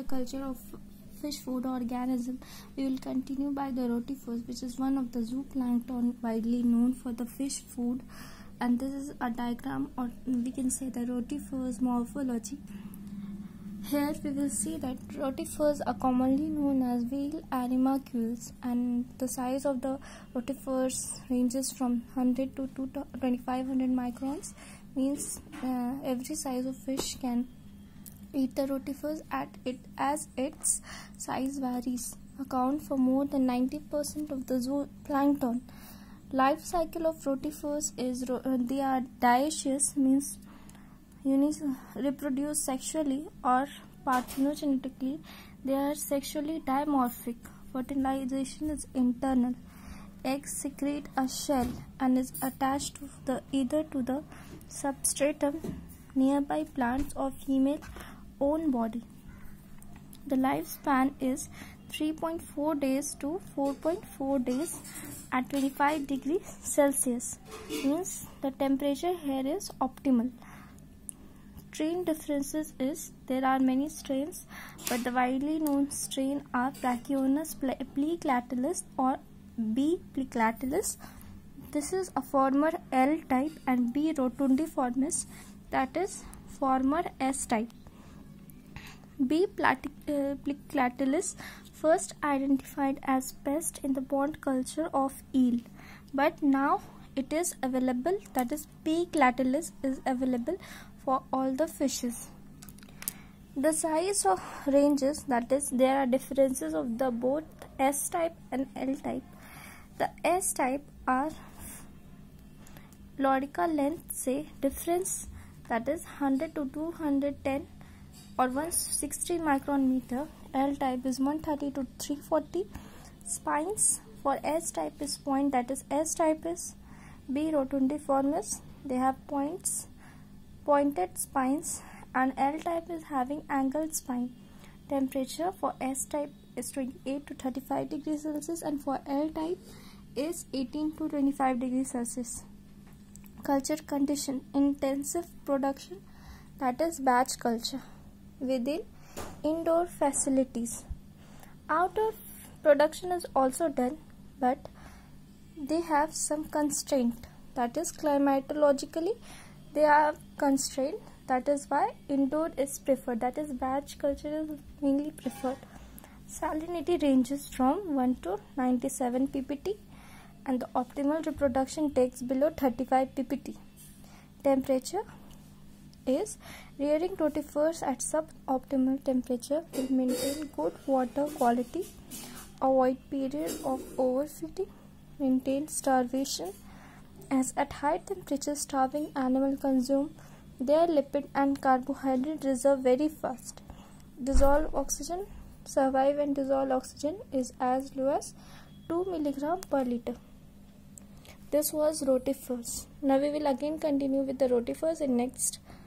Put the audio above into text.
culture of fish food organism, we will continue by the rotifers, which is one of the zooplankton widely known for the fish food. And this is a diagram, or we can say the rotifers morphology. Here we will see that rotifers are commonly known as whale animalcules, and the size of the rotifers ranges from 100 to 2500 microns. Means every size of fish can eat the rotifers as its size varies. Account for more than 90% of the zooplankton. Life cycle of rotifers is they are dioecious, means reproduce sexually or parthenogenetically. They are sexually dimorphic. Fertilization is internal. Eggs secrete a shell and is attached to either to the substratum, nearby plants, or female own body. The lifespan is 3.4 days to 4.4 days at 25 degrees Celsius. Means the temperature here is optimal. Strain differences is there are many strains, but the widely known strain are Brachiones pleclatellus or B. pleclatellus. This is a former L type, and B. rotundiformis, that is former S type. B. pleclatellus first identified as pest in the pond culture of eel, but now it is available, that is P. clatellus is available for all the fishes. The size of ranges, that is there are differences of the both S type and L type. The S type are Lorica length say difference, that is 100 to 210 or 160 micron meter. L type is 130 to 340. Spines for S type is point, that is S type is B. rotundiformis, they have pointed spines, and L type is having angled spine. Temperature for S type is 28 to 35 degrees Celsius and for L type is 18 to 25 degrees Celsius. Culture condition: intensive production, that is batch culture within indoor facilities. Outdoor production is also done, but they have some constraint, that is climatologically they are constrained. That is why indoor is preferred, that is batch culture is mainly preferred. Salinity ranges from 1 to 97 ppt, and the optimal reproduction takes below 35 ppt. Temperature is rearing rotifers at suboptimal temperature will maintain good water quality, avoid period of overfeeding, maintain starvation, as at high temperature starving animal consume their lipid and carbohydrate reserve very fast. Dissolved oxygen survive and dissolved oxygen is as low as 2 mg per liter. This was rotifers. Now we will again continue with the rotifers in next